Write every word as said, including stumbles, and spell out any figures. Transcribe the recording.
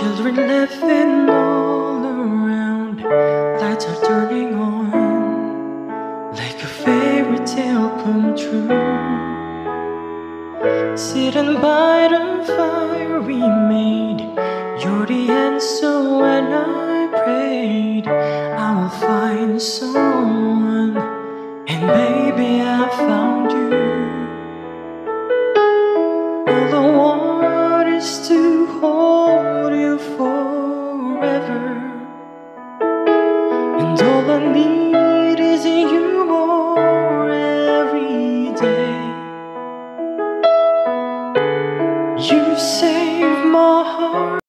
Children laughing all around, lights are turning on, like a fairy tale come true. Sitting by the fire we made, you're the answer when I prayed I will find someone, and baby I found you. All I want is to hold you forever, and all I need is you more every day. You saved my heart